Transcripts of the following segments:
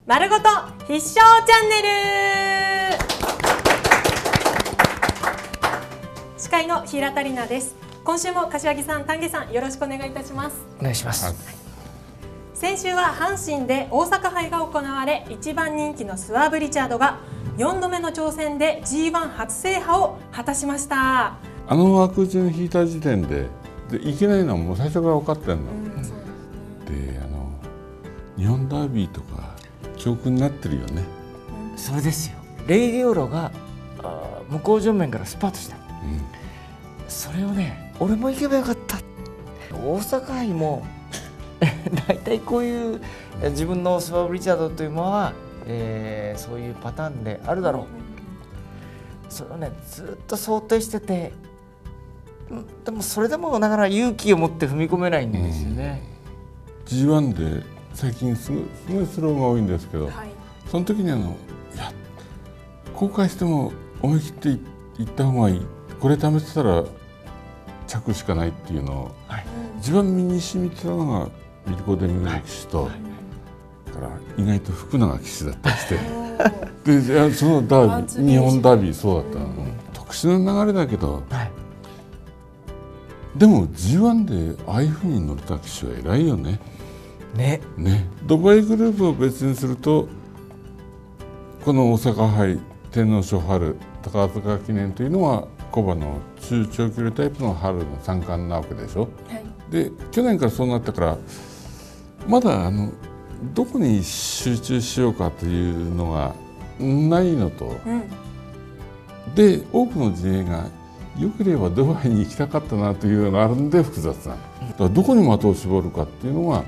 丸ごと必勝チャンネル。司会の平田里奈です。今週も柏木さん、丹下さん、よろしくお願いいたします。 お願いします。 先週は阪神で大阪杯が行われ、一番人気のスワーブ・リチャードが4度目の挑戦で G1 初制覇を果たしました。 あの枠順引いた時点でいけないのはもう最初から分かってんの、で日本ダービーとか教訓になってるよね、 それですよ。レイディオロが向こう正面からスパートした、それをね、俺も行けばよかった。大阪杯も大体こういう自分のスワーブ・リチャードというのは、そういうパターンであるだろう、それをねずっと想定してて、でもそれでもなかなか勇気を持って踏み込めないんですよね。 G1 で最近すごいスローが多いんですけど、その時にいや後悔しても思い切っていった方がいい、これ試してたら着しかないっていうのを、一番身に染みてたのがミルコ・デミル騎手と、から意外と福永騎手だったりしてでそのダービー、日本ダービーそうだったの、特殊な流れだけど、でも G1 でああいうふうに乗れた騎手は偉いよね。ドバイグループを別にすると、この大阪杯、天皇賞春、高塚記念というのは古馬の中長距離タイプの春の三冠なわけでしょ、で去年からそうなったから、まだどこに集中しようかというのがないのと、で多くの陣営がよければドバイに行きたかったなというのがあるんで複雑な、だからどこに的を絞るかっていうのが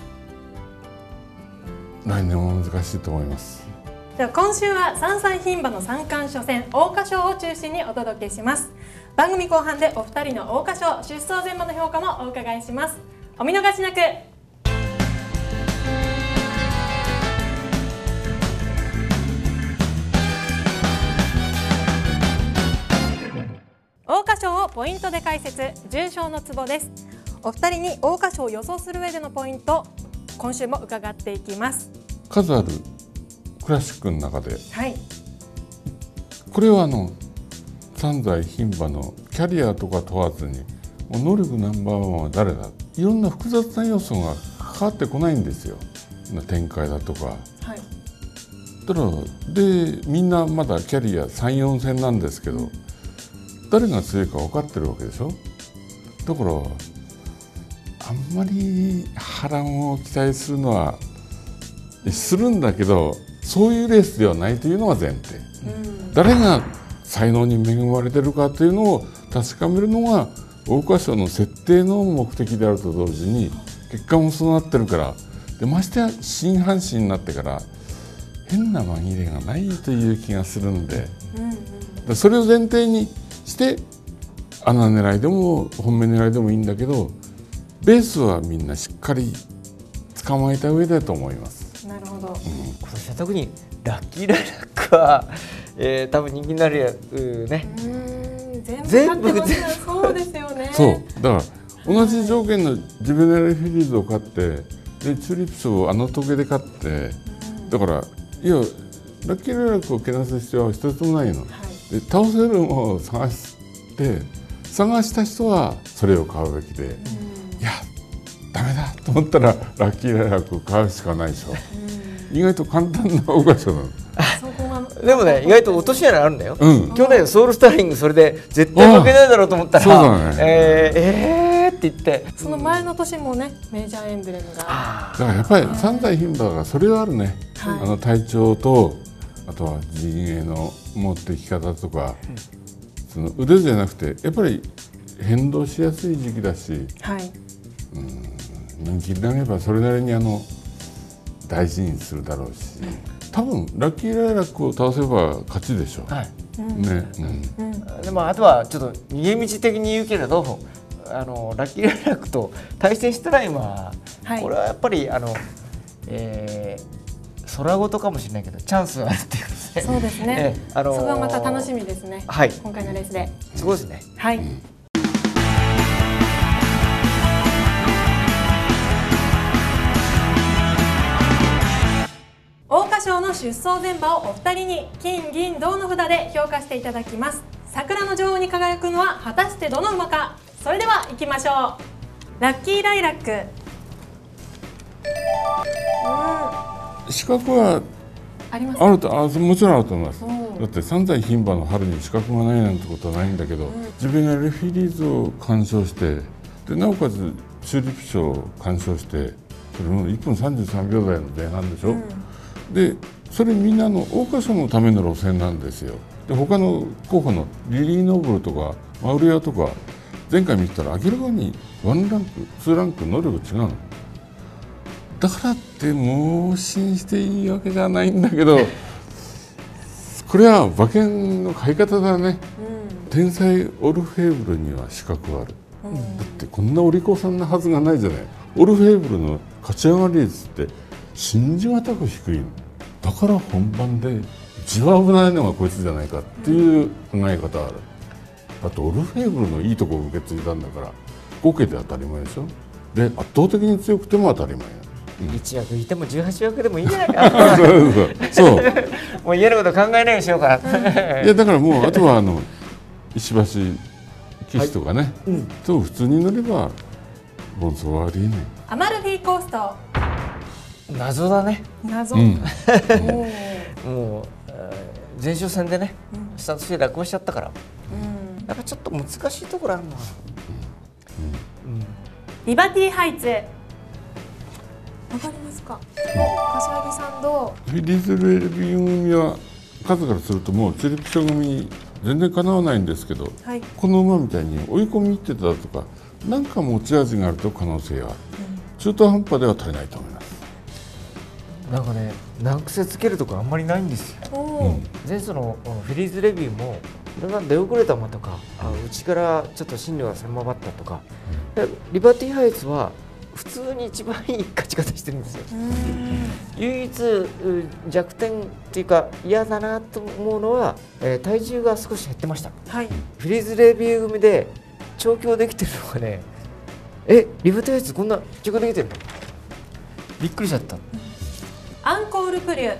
来年も難しいと思います。 では今週は3歳牝馬の三冠初戦桜花賞を中心にお届けします。番組後半でお二人の桜花賞出走前馬の評価もお伺いします。お見逃しなく。桜花賞をポイントで解説、重賞のツボです。お二人に桜花賞を予想する上でのポイント、今週も伺っていきます。 数あるクラシックの中で、これは3歳牝馬のキャリアとか問わずに、もう能力ナンバーワンは誰だ、いろんな複雑な要素が関わってこないんですよ、展開だとか。だからでみんなまだキャリア3、4戦なんですけど、誰が強いか分かってるわけでしょ。だからあんまり波乱を期待するのはするんだけど、そういうレースではないというのが前提、誰が才能に恵まれてるかというのを確かめるのが桜花賞の設定の目的であると同時に、結果もそうなってるから、でましてや新阪神になってから変な紛れがないという気がするんで、それを前提にして穴狙いでも本命狙いでもいいんだけど、ベースはみんなしっかり捕まえた上だと思います。 なるほど。 今年は特にラッキーライラックは、多分人気になるやね。 全部勝ってます。そうですよね。 そうだから同じ条件のジュベナルフィリーズを勝って、でチューリップ賞を時計で勝って、だからいやラッキーライラックをけなす必要は一つもないの、で倒せるものを探した人はそれを買うべきで、いやダメだと思ったらラッキーライラックを買うしかないでしょ。意外と簡単な桜花賞なの。 でもね、意外と落とし穴あるんだよ。去年ソウルスターリングそれで絶対負けないだろうと思ったら、って言って、 その前の年もね、メジャーエンブレムが。だからやっぱり3歳牝馬がそれはあるね、体調と、あとは陣営の持ってき方とか、その腕じゃなくてやっぱり変動しやすい時期だし、人気になればそれなりに大事にするだろうし、多分ラッキーライラックを倒せば勝ちでしょ。 でもあとはちょっと逃げ道的に言うけれど、ラッキーライラックと対戦したら今、これはやっぱり空ごとかもしれないけどチャンスがあるっていうことですね。 そうですね。そこはまた楽しみですね。今回のレースで。 そうですね。 桜花賞の出走前馬をお二人に金銀銅の札で評価していただきます。桜の女王に輝くのは果たしてどの馬か。それでは行きましょう。ラッキーライラック。 資格はありますあると、もちろんあると思います。だって三歳牝馬の春に資格がないなんてことはないんだけど、自分がレフィリーズを鑑賞してでなおかつチューリップ賞を鑑賞してそれも1分33秒台の前半でしょ、でそれみんなの桜花賞のための路線なんですよ。で他の候補のリリー・ノーブルとかマウリアとか前回見てたら明らかに1ランク2ランク能力違うの。だからって盲信していいわけじゃないんだけどこれは馬券の買い方だね、天才オルフェーブルには資格がある、だってこんなお利口さんなはずがないじゃない。オルフェーブルの勝ち上がり率って信じがたく低いのだから本番で一番危ないのがこいつじゃないかっていう考え方がある。だってオルフェーブルのいいとこを受け継いだんだから合計で当たり前でしょ。で圧倒的に強くても当たり前なの。 1枠いても18枠でもいいんじゃないかそうもう嫌なこと考えないようにしようかいやだからもうあとは石橋騎士とかね、と普通に乗ればボンソはありえない。 アマルフィコースト。 謎だね。 謎、 もう前哨戦でね、スタートして落馬しちゃったから、やっぱちょっと難しいところあるの。 リバティハイツ。わかりますか。柏木さんどう。 フィリーズレビュー組は数からするともうチューリップ賞組全然かなわないんですけど、この馬みたいに追い込み入ってたとか何か持ち味があると可能性はある、中途半端では足りないと思います。 なんかね難癖つけるとこあんまりないんですよ。前走のフィリーズレビューもいろんな出遅れた馬とか内からちょっと進路が狭まったとか、リバティハイツは普通に一番いい勝ち方してるんですよ。唯一弱点っていうか嫌だなと思うのは、体重が少し減ってました、フィリーズレビュー組で調教できてるのがね、リバティハイツこんな調教できてるのびっくりしちゃった。 アンコールプリュ。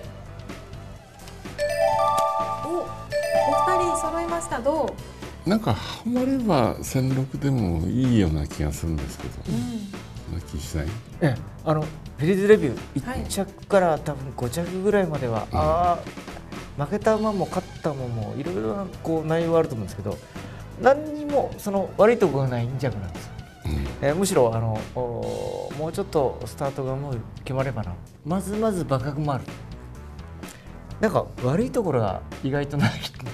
お二人揃いました。どうなんかハマれば1006でもいいような気がするんですけど、そんな気しない。 フィリーズレビュー1着から多分5着ぐらいまでは、負けた馬も勝った馬もいろいろな内容があると思うんですけど、何にもその悪いところがない2着なんですよ。むしろもうちょっとスタートがもう決まればな、まず馬覚もある。なんか悪いところが意外とない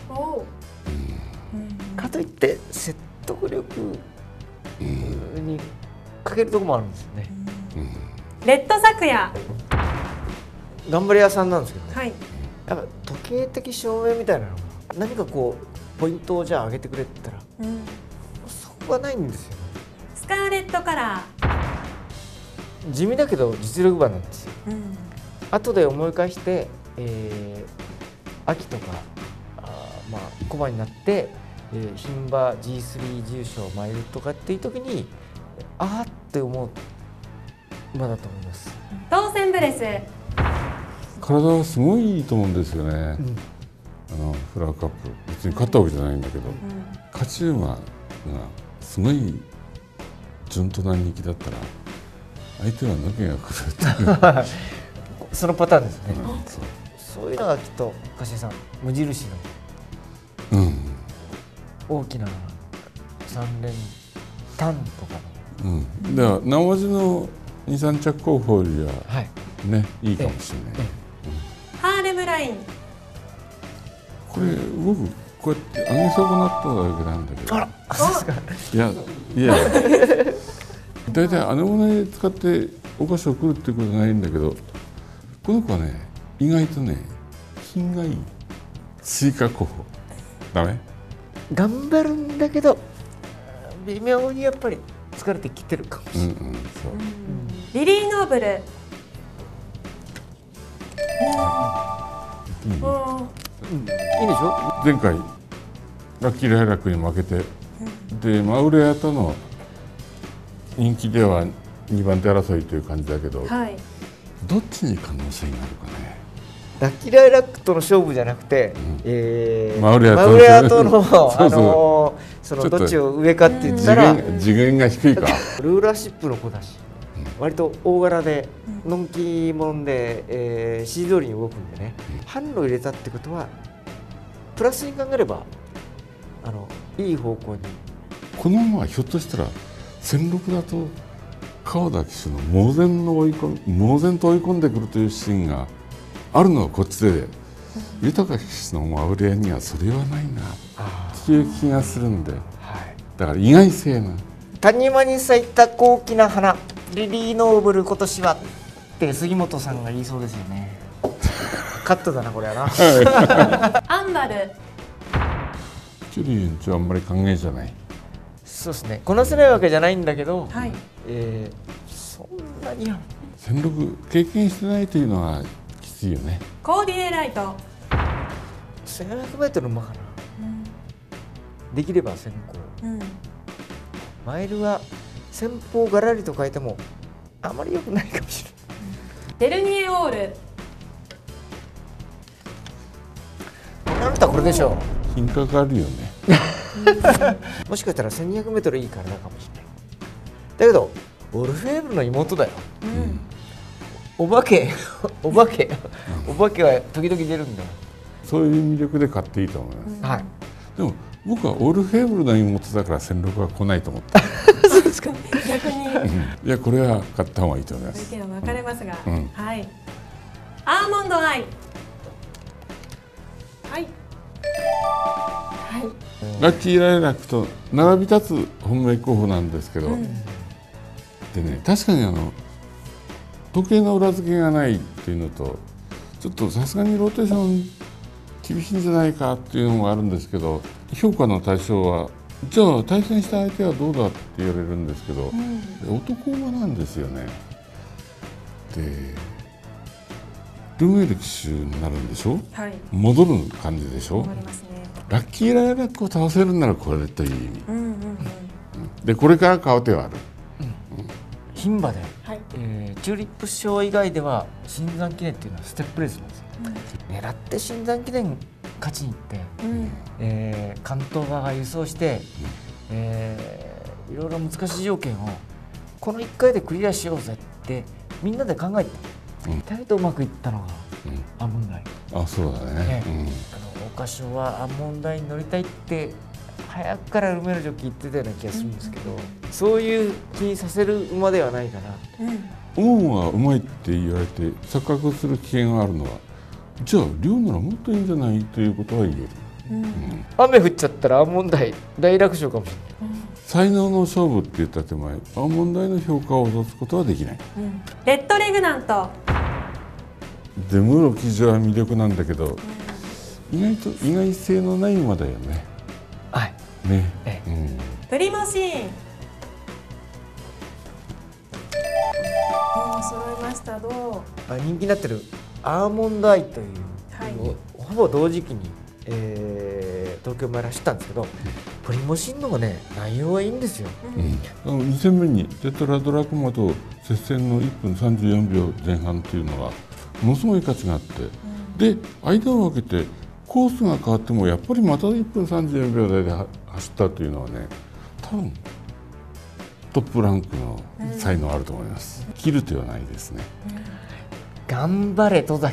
かといって説得力にかけるところもあるんですよね。 レッドサクヤ。 頑張り屋さんなんですけどね、やっぱ時計的証明みたいなのが何かポイントをじゃあ上げてくれって言ったら、そこがないんですよ。 スカーレットカラー。地味だけど実力馬なんですよ。後で思い返して秋とかコマになって牝馬 G3 重賞マイルとかっていう時にあーって思う馬だと思います。 当選ブレス。 体はすごいいいと思うんですよね、フラワーカップ別に勝ったわけじゃないんだけど、勝ち馬がすごい順当な人気だったら相手は抜けが来るってそのパターンですね。そういうのがきっと柏さん無印の、大きな3連単とかの、だから生地の2、3着候補よりは、ね、いいかもしれない。 ハーレムライン。 これ僕こうやって上げそうくなっただけなんだけど。いや大体あのもの使ってお菓子を送るってことはないんだけど、この子はね意外とね品がいい。追加候補ダメ？ 頑張るんだけど微妙にやっぱり疲れてきてるかもしれない。 リリー・ノーブル。 いいでしょ。 前回ラッキーライラックに負けて、でマウレアとの人気では2番手争いという感じだけど、どっちに可能性があるかね。 ラッキーライラックとの勝負じゃなくて、 マウレアとのそのどっちを上かって言ったら次元が低いか。 ルーラーシップの子だし、割と大柄でのんきもんで、指示通りに動くんでね、販路入れたってことはプラスに考えればいい方向に。 この馬はひょっとしたら戦六だと川田騎手の猛然と追い込んでくるというシーンがあるのはこっちで、豊騎手のマウレアにはそれはないなっていう気がするんで、だから意外性な。 谷間に咲いた高貴な花、リリーノーブル今年はって杉本さんが言いそうですよね。カットだなこれはな。 アンバル。 キュリー園長はあんまり歓迎じゃない。 そうですね。こなせないわけじゃないんだけど、 はい、 そんなに戦六経験してないというのはきついよね。 コーディエライト。 1400m 馬かな、できれば先行、マイルは先方がらりと変えてもあまり良くないかもしれない。 デルニエオール。 あなたこれでしょう。 品格あるよね。 もしかしたら 1200m いい体かもしれない。だけどオルフェーブルの妹だよ、お化けは時々出るんだよ。 そういう魅力で買っていいと思います、 はい。 でも僕はオルフェーブルの妹だから戦六は来ないと思った。 そうですか。逆に。 いやこれは買った方がいいと思います。 意見は分かれますが、はい。アーモンドアイ。はい。 ラッキーライラックと並び立つ本命候補なんですけど、でね、確かに時計の裏付けがないっていうのと、ちょっとさすがにローテーション厳しいんじゃないかっていうのがあるんですけど、評価の対象はじゃあ対戦した相手はどうだって言われるんですけど、男馬なんですよね。でルメール騎手になるんでしょ、戻る感じでしょ。ラッキーライラックを倒せるならこれという意味、でこれから買う手はある。 牝馬で、チューリップ賞以外では新山記念っていうのはステップレースなんですよ、狙って新山記念勝ちに行って、関東側が輸送して、いろいろ難しい条件をこの1回でクリアしようぜってみんなで考えてた、だけどうまくいったのがアーモンダイ。 あ、そうだね。 桜花賞はアーモンダイに乗りたいって早くからルメールジョッキー言ってたような気がするんですけど、そういう気にさせる馬ではないかな。 思うがうまいって言われて錯覚する危険があるのは、じゃあ量ならもっといいんじゃないということは言える。 雨降っちゃったらアーモンダイ大楽勝かもしれない。 才能の勝負って言った手前、アーモンダイの評価を落とすことはできない。 レッドレグナント。 デムロ騎乗は魅力なんだけど、意外性のない馬だよね。 はいね、 プリモシーン。揃いました。どう？ 人気になってるアーモンドアイという、ほぼ同時期に、東京マイル走ったんですけど、プリモシーンのがね内容はいいんですよ。 2戦目にテトラドラクマと接戦の1分34秒前半っていうのはものすごい価値があって、で間を空けてコースが変わってもやっぱりまた1分34秒台で走ったというのはね、多分トップランクの才能あると思います。切る手はないですね。 頑張れ戸崎。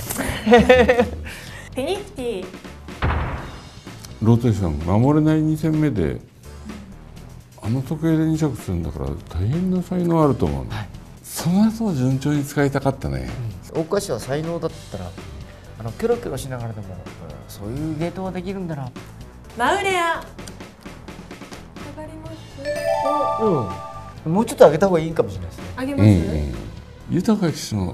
ペニフティ。 ローテーション守れない2戦目で時計で2着するんだから大変な才能あると思う、その後は順調に使いたかったね。 桜花賞は才能だったらキョロキョロしながらでも、そういうゲートができるんだな。 マウレア。 もうちょっと上げた方がいいかもしれないですね。 上げます？ 豊騎手の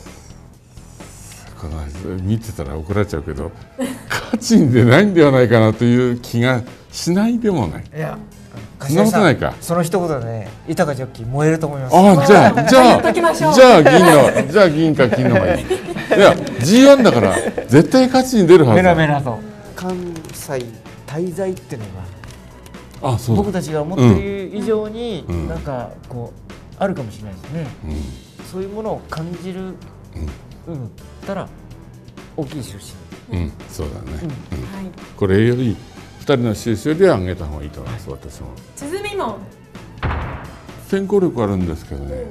見てたら怒られちゃうけど勝ちに出ないんではないかなという気がしないでもない。 いや、 そんなことないか。 その一言でね、豊ジョッキー燃えると思います。 じゃあ銀か金の方がいい。いや G1 だから絶対勝ちに出るはず。 メラメラと関西滞在っていうのが僕たちが思っている以上になんかこうあるかもしれないですね。そういうものを感じるたら大きい印。 そうだね。これより2人の印よりは上げた方がいいと思います。私も。 鼓門。 先行力あるんですけどね。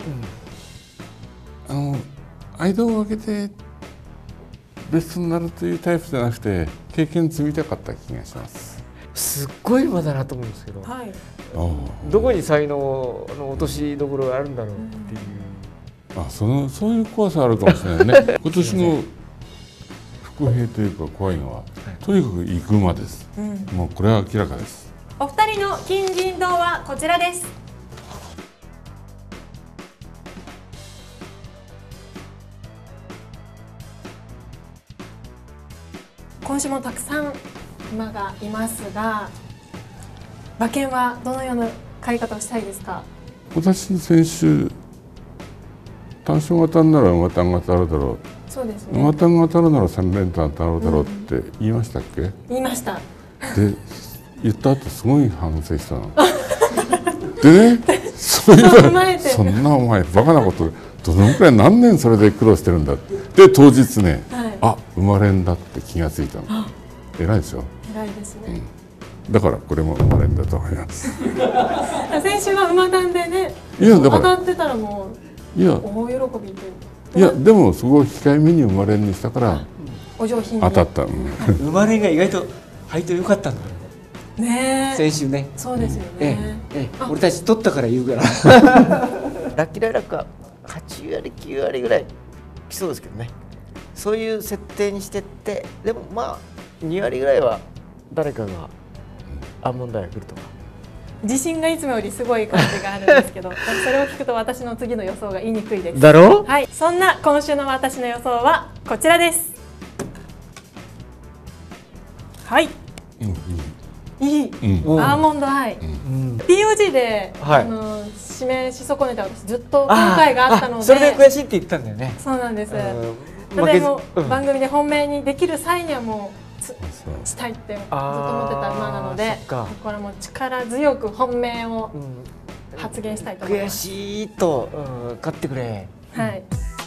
間を空けてベストになるというタイプじゃなくて経験積みたかった気がします。 すっごい馬だなと思うんですけど、 はい、 どこに才能の落としどころがあるんだろうっていう、 そういう怖さあるかもしれないね。今年の伏兵というか怖いのは、とにかく行く馬です、もうこれは明らかです。 お二人の金人銅はこちらです。今週もたくさん馬がいますが、馬券はどのような買い方をしたいですか？ 私先週単勝が当たるなら馬単が当たるだろう、 そうですね、 馬単が当たるなら3連単当たるだろうって言いましたっけ？ 言いました。 で言った後すごい反省したの。でね、そういえばそんなお前バカなことどのくらい何年それで苦労してるんだって、当日ね、生まれんだって気がついたの。偉いですよ。 偉いですね、 だからこれも生まれんだと思います。 先週は馬単でね、当たってたらもう大喜びで。 いやでもそこを控えめに生まれんにしたからお上品に当たった。 生まれんが意外と配当良かったんだよね。 先週ね。 そうですよね。 俺たち取ったから言うから。ラッキーライラックは8割9割ぐらい来そうですけどね。そういう設定にしてって、でもまあ2割ぐらいは誰かがアーモンドアイが来るとか。 自信がいつもよりすごい感じがあるんですけど、それを聞くと私の次の予想が言いにくいです。 だろう？ はい、そんな今週の私の予想はこちらです。はい。いい、アーモンドアイ、POG で、指名し損ねた私ずっと今回があったので、 それで悔しいって言ったんだよね。 そうなんです。ただも番組で本命にできる際にはもうしたいってずっと思ってた馬なので、これも力強く本命を発言したいと思います。 悔しいと勝ってくれ。 はい。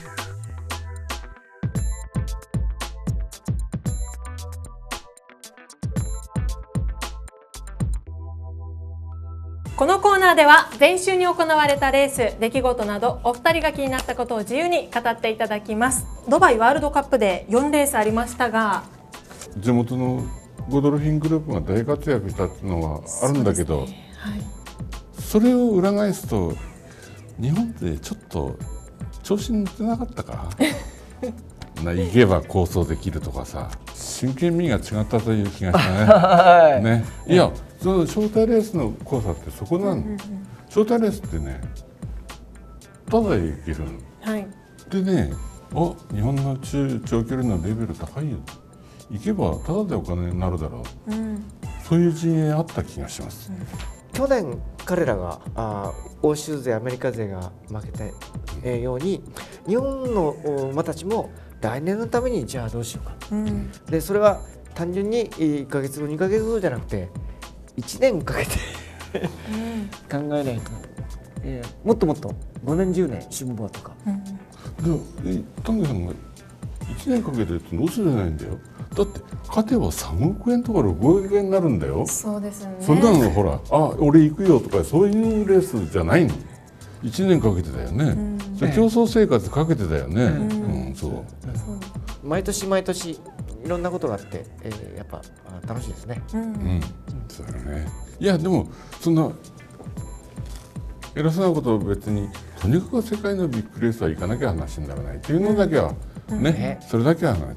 このコーナーでは前週に行われたレース、出来事などお二人が気になったことを自由に語っていただきます。ドバイワールドカップで4レースありましたが、 地元のゴドルフィングループが大活躍したっていうのはあるんだけど、それを裏返すと日本でちょっと調子に乗ってなかったか行けば構想できるとかさ、真剣味が違ったという気がしたね。ね、いやその招待レースの怖さってそこなの。招待レースってね、ただで行けるの、でね、日本の長距離のレベル高いよ、行けばただでお金になるだろう、そういう陣営あった気がします。 去年彼らが欧州勢アメリカ勢が負けたように、日本の馬たちも来年のためにじゃあどうしようか、でそれは単純に1ヶ月後2ヶ月後じゃなくて1年かけて考えないと、もっともっと5年10年辛抱とか。 丹下さんが1年かけてってどうすれないんだよ。だって勝てば3億円とか6億円になるんだよ。 そうですね。 そんなのほら、俺行くよとかそういうレースじゃないの。1年かけてだよね。競争生活かけてだよね。そう。 毎年毎年いろんなことがあって、やっぱ楽しいですね。 そうだね。いやでもそんな偉そうなことを別に、とにかく世界のビッグレースは行かなきゃ話にならないっていうのだけはね、それだけはない。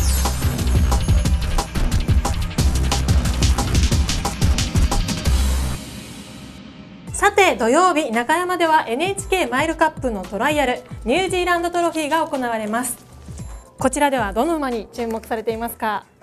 さて土曜日、中山では NHK マイルカップのトライアルニュージーランドトロフィーが行われます。こちらではどの馬に注目されていますか？